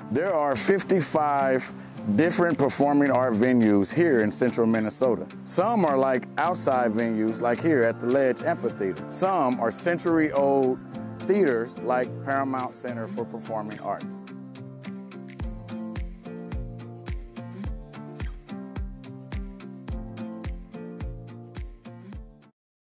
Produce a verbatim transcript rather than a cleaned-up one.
There are fifty-five different performing art venues here in central Minnesota. Some are like outside venues like here at the Ledge Amphitheater. Some are century-old theaters like Paramount Center for Performing Arts.